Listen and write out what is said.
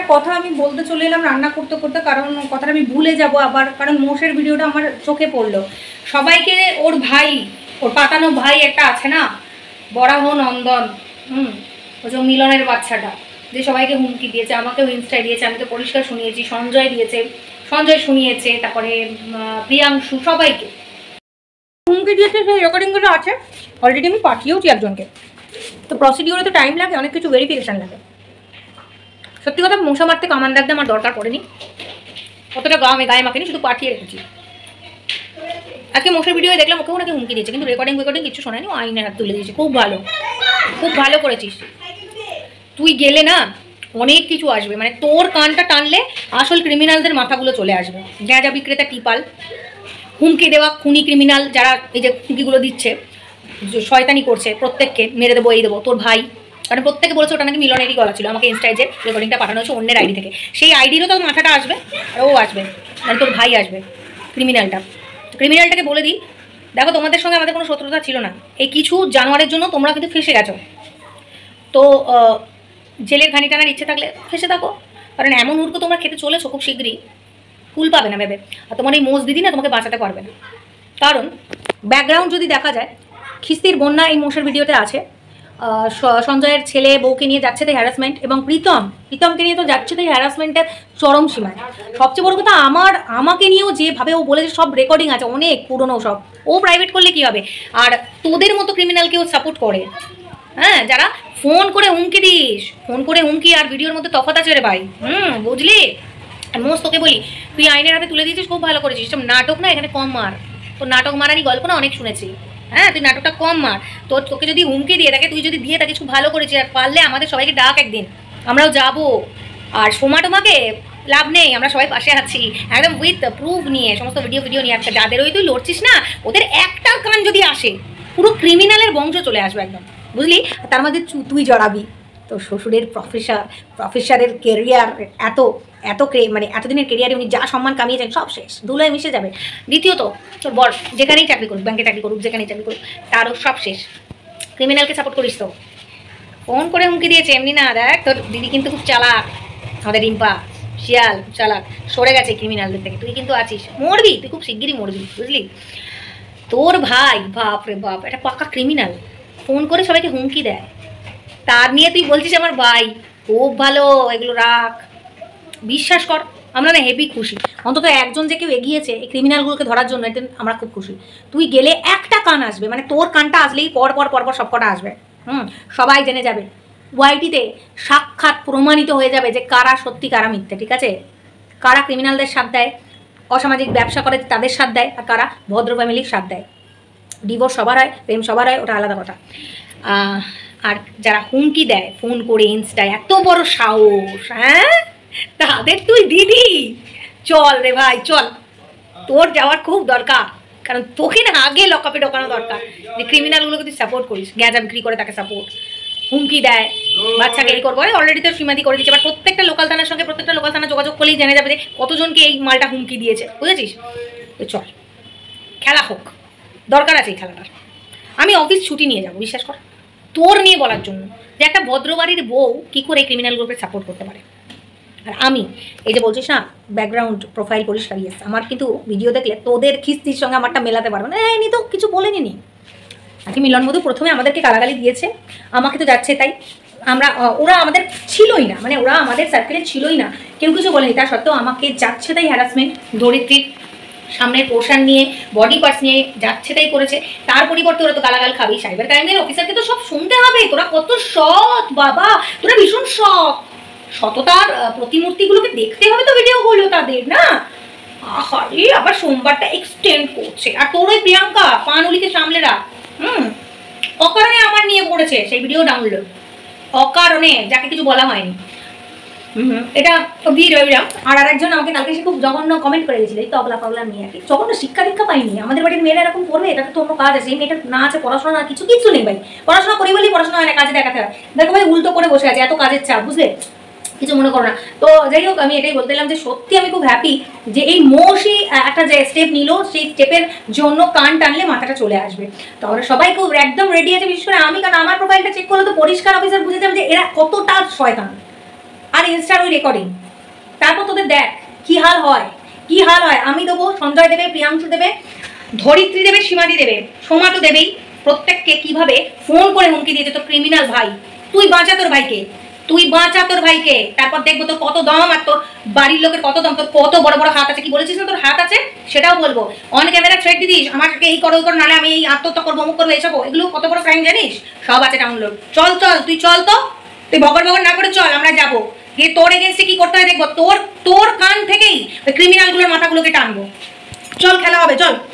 কথা আমি বলতে চলে এলাম রান্না করতে করতে, কারণ কথাটা আমি ভুলে যাব আবার, কারণ মোষের ভিডিওটা আমার চোখে পড়লো। সবাইকে ওর ভাই, ওর পাতানো ভাই একটা আছে না, বরাহ নন্দন, ওই যে মিলনের বাচ্চাটা, যে সবাইকে হুমকি দিয়েছে, আমাকেও ইনস্টায় দিয়েছে, আমি তো পরিষ্কার শুনিয়েছি, সঞ্জয় দিয়েছে, সঞ্জয় শুনিয়েছে, তারপরে প্রিয়াংশু, সবাইকে হুমকি দিয়েছে। সেই রেকর্ডিংগুলো আছে, অলরেডি আমি পাঠিয়েওছি একজনকে। তো প্রসিডিওরে তো টাইম লাগে, অনেক কিছু ভেরিফিকেশান লাগে। সত্যি কথা, মশা মারতে কামান দাগতে আমার দরকার পড়েনি, অতটা গায়ে মাখেনি, শুধু পাঠিয়ে রেখেছি। আজকে মশার ভিডিও দেখলাম, ওকেও নাকি হুমকি দিয়েছে, কিন্তু রেকর্ডিং কিছু শোনায়নি, ও আইনের হাত তুলে দিয়েছে। খুব ভালো, খুব ভালো করেছিস। তুই গেলে না অনেক কিছু আসবে, মানে তোর কানটা টানলে আসল ক্রিমিনালদের মাথাগুলো চলে আসবে। গ্যাঁজা বিক্রেতা টিপাল, হুমকি দেওয়া খুনি ক্রিমিনাল, যারা এই যে হুমকিগুলো দিচ্ছে, শয়তানি করছে, প্রত্যেককে মেরে দেবো, এই দেবো, তোর ভাই, কারণ প্রত্যেকে বলেছে ওটা নাকি মিলনেরই গলা ছিল। আমাকে ইনস্টায় যে রেকর্ডিংটা পাঠানো হয়েছে অন্যের আইডি থেকে, সেই আইডিরও তো মাথাটা আসবে, আর ও আসবে, মানে তোর ভাই আসবে, ক্রিমিনালটাকে বলে দিই, দেখো তোমাদের সঙ্গে আমাদের কোনো শত্রুতা ছিল না, এই কিছু জানোয়ারের জন্য তোমরা কিন্তু ফেসে গেছো। তো জেলের ঘানি টানার ইচ্ছে থাকলে ফেসে থাকো, কারণ এমন হুড়কো তোমরা খেতে চলেছো, খুব শীঘ্রই ফুল পাবে না ভেবে। আর তোমার এই মোষ দিদি না তোমাকে বাঁচাতে পারবে না, কারণ ব্যাকগ্রাউন্ড যদি দেখা যায়, খিস্তির বন্যা এই মোষের ভিডিওতে আছে। সঞ্জয়ের ছেলে বউকে নিয়ে যাচ্ছে তাই হ্যারাসমেন্ট, এবং প্রীতমকে নিয়ে তো যাচ্ছে তাই হ্যারাসমেন্টের চরম সীমায়। সবচেয়ে বড় কথা, আমাকে নিয়েও যেভাবে ও বলেছে, সব রেকর্ডিং আছে, অনেক পুরনো সব, ও প্রাইভেট করলে কি হবে। আর তোদের মতো ক্রিমিনালকেও সাপোর্ট করে, হ্যাঁ, যারা ফোন করে হুমকি দিস, ফোন করে হুমকি আর ভিডিওর মধ্যে তফাৎ আছে রে ভাই। বুঝলি? আর মোস্ট তোকে বলি, তুই আইনের হাতে তুলে দিয়েছিস, খুব ভালো করেছিস। নাটক না এখানে কম মার, তোর নাটক মারারই গল্প না অনেক শুনেছি। হ্যাঁ, তুই নাটকটা কম মার। তোকে যদি হুমকি দিয়ে থাকে, তুই যদি দিয়ে থাকিস, খুব ভালো করেছিস। আর পারলে আমাদের সবাইকে ডাক একদিন, আমরাও যাবো। আর সোমাটোমাকে লাভ নেই, আমরা সবাই পাশে আছি একদম উইথ প্রুফ নিয়ে, সমস্ত ভিডিও নিয়ে। একটা যাদের ওই তুই লড়ছিস না, ওদের একটা কান যদি আসে, পুরো ক্রিমিনালের বংশ চলে আসবে একদম, বুঝলি? তার মধ্যে তুই জড়াবি, তো শ্বশুরের প্রফেসরের কেরিয়ার, মানে এতদিনের কেরিয়ারে উনি যা সম্মান কামিয়েছেন, সব শেষ, ধুলোয় মিশে যাবে। দ্বিতীয়ত, তোর বর যেখানেই চাকরি করুক, ব্যাংকে চাকরি করুক, যেখানেই চাকরি করুক, তারও সব শেষ। ক্রিমিনালকে সাপোর্ট করিস তো? ফোন করে হুমকি দিয়েছে, এমনি না। দেখ, তোর দিদি কিন্তু খুব চালাক, আমাদের রিম্পা শিয়াল, খুব চালাক, সরে গেছে ক্রিমিনালদের থেকে। তুই কিন্তু আছিস, মরবি, তুই খুব শিগগিরই মরবি, বুঝলি? তোর ভাই, বাপ রে বাপ, একটা পাকা ক্রিমিনাল, ফোন করে সবাইকে হুমকি দেয়, তার নিয়ে তুই বলছিস আমার ভাই খুব ভালো। এগুলো রাখ, বিশ্বাস কর, আমরা না হেভি খুশি। অন্তত একজন যে কেউ এগিয়েছে এই ক্রিমিনালগুলোকে ধরার জন্য, এটা আমরা খুব খুশি। তুই গেলে একটা কান আসবে, মানে তোর কানটা আসলেই পর সব কটা আসবে। সবাই জেনে যাবে, ওয়াইটিতে সাক্ষাৎ প্রমাণিত হয়ে যাবে যে কারা সত্যি কারা মিথ্যে, ঠিক আছে? কারা ক্রিমিনালদের সাথ দেয়, অসামাজিক ব্যবসা করে তাদের সাথ দেয়, আর কারা ভদ্র ফ্যামিলির সাথ দেয়। ডিভোর্স সবার হয়, প্রেম সবার হয়, ওটা আলাদা কথা। আর যারা হুমকি দেয় ফোন করে ইনস্টায়, এত বড় সাহস, হ্যাঁ, তাদের তুই দিদি। চল রে ভাই, চল, তোর যাওয়ার খুব দরকার, কারণ তোকে না আগে লকআপে ঢোকানো দরকার। যে ক্রিমিনালগুলোকে তুই সাপোর্ট করিস, গ্যাঁজা বিক্রি করে তাকে সাপোর্ট, হুমকি দেয়, বাচ্চাকে এই করবো, অলরেডি তো সীমাদি করে দিচ্ছে। এবার প্রত্যেকটা লোকাল থানার সঙ্গে প্রত্যেকটা লোকাল থানা যোগাযোগ করলেই জেনে যাবে যে কতজনকে এই মালটা হুমকি দিয়েছে, বুঝেছিস? তো চল, খেলা হোক, দরকার আছে এই খেলাটার। আমি অফিস ছুটি নিয়ে যাবো, বিশ্বাস কর, তোর নিয়ে বলার জন্য যে একটা ভদ্রবাড়ির বউ কী করে এই ক্রিমিনাল গ্রুপে সাপোর্ট করতে পারে। আর আমি এই যে বলছিস না, ব্যাকগ্রাউন্ড প্রোফাইল পরিষ্কার, ইয়েস, আমার কিন্তু ভিডিও দেখলে তোদের খিস্তির সঙ্গে আমারটা মেলাতে পারবে না। এমনি তো কিছু বলেনি নি, আজকে মিলন মধু প্রথমে আমাদেরকে গালাগালি দিয়েছে, আমাকে তো যাচ্ছে তাই। ওরা আমাদের ছিলই না, মানে ওরা আমাদের সার্কেলে ছিলই না, কেউ কিছু বলেনি, তা সত্ত্বেও আমাকে যাচ্ছে তাই হ্যারাসমেন্ট, ধরিত্রীর সামনের পোর্শন নিয়ে, বডি পার্টস নিয়ে যাচ্ছে তাই করেছে। তার পরিবর্তে ওরা তো গালাগাল খাবেই, সাইবার ক্রাইমের অফিসারকে তো সব শুনতে হবে। তোরা কত সৎ বাবা, তোরা ভীষণ সৎ, সততার প্রতিমূর্তিগুলোকে দেখতে হবে তো ভিডিওগুলো তাদের, না? আরে আবার সোমবারটা এক্সটেন্ড করছে, আর তোর ওই প্রিয়াঙ্কা পানুলিকে সামলে রাখ। অকারণে আমার নিয়ে পড়েছে সেই ভিডিও ডাউনলোড, অকারণে, যাকে কিছু বলা হয়নি। এটা দিয়ে রইলাম। আর আরেকজন আমাকে কালকে সে খুব জঘন্য কমেন্ট করে গেছিল, এই তবলা পাগলা মেয়ে, আর জঘন্য শিক্ষা দীক্ষা পাইনি। আমাদের বাড়ির মেয়েরা এরকম করবে? এটা তো অন্য কাজ আছে, এই মেয়েটার না আছে পড়াশোনা, না কিছু নেই ভাই। পড়াশোনা করি বলি পড়াশোনা হয় না, কাজে দেখাতে হয়। দেখো ভাই, উল্টো করে বসে আছে, এত কাজের চাপ, বুঝলে? কিছু মনে করো না। তো যাই হোক, আমি এটাই বলতে দিলাম যে সত্যি আমি খুব হ্যাপি যে এই মোষই একটা যে স্টেপ নিল, সেই স্টেপের জন্য কান টানলে মাথাটা চলে আসবে। তো আমরা সবাই খুব একদম রেডি আছে, বিশেষ করে আমি, কারণ আমার প্রোফাইলটা চেক করলে তো পরিষ্কার অফিসার বুঝে যাবে যে এরা কতটা শয়তান। আর ইনস্টার ওই রেকর্ডিং। তারপর তোদের দেখ কি হাল হয়, কি হাল হয়। আমি দেবো, সঞ্জয় দেবে, প্রিয়াংশু দেবে, ধরিত্রী দেবে, সীমাদি দেবে, সোমা তো দেবেই। প্রত্যেককে কিভাবে ফোন করে হুমকি দিয়েছে তোর ক্রিমিনাল ভাই। তুই বাঁচা তোর ভাইকে, তুই বাঁচা তোর ভাইকে। তারপর দেখবো তোর কত দম, আর তোর বাড়ির লোকের কত দম, তোর কত বড় বড় হাত আছে। কি বলেছিস না তোর হাত আছে, সেটাও বলবো। অন ক্যামেরা থ্রেট দিদিস আমাকে, এই করো ওই করো, নাহলে আমি এই আত্মহত্যা করবো, অমুক করবো, এসব। এগুলো কত বড় ক্রাইম জানিস? সব আছে ডাউনলোড। চল চল, তুই চল তো, তুই বগর বগর না করে চল, আমরা যাবো গিয়ে তোর এগেনস্টে কি করতে হয় দেখবো। তোর তোর কান থেকেই ওই ক্রিমিনালগুলোর মাথাগুলোকে টানবো। চল, খেলা হবে, চল।